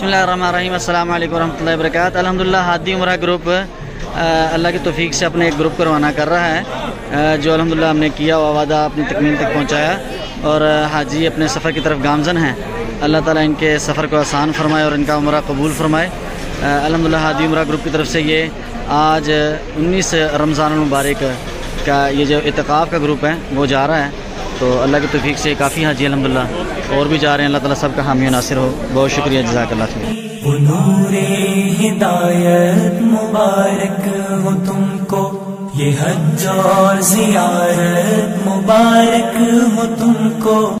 बिस्मिल्लाहिर्रहमानिर्रहीम, अस्सलाम वालेकुम रहमतुल्लाहि व बरकातहू। अल्हम्दुलिल्लाह हादी उमरा ग्रुप अल्लाह की तौफीक से अपने एक ग्रुप को रवाना कर रहा है, जो अल्हम्दुलिल्लाह हमने किया हुआ वादा अपनी तकमील तक पहुँचाया और हाजी अपने सफ़र की तरफ गामज़न हैं। अल्लाह ताला इनके सफ़र को आसान फरमाए और इनका उमरा कबूल फरमाए। अल्हम्दुलिल्लाह हादी उमरा ग्रुप की तरफ से ये आज 19 रमज़ान मुबारक का ये जो इत्तिकाफ़ का ग्रुप है वो जा रहा है। तो अल्लाह की तौफीक से काफ़ी हाजी अल्हम्दुलिल्लाह और भी जा रहे हैं। अल्लाह ताला सबका हामी नासिर हो। बहुत शुक्रिया, जज़ाकल्लाह खैर। नूरे हिदायत मुबारक हो तुमको, ये हज और ज़ियारत मुबारक हो तुमको।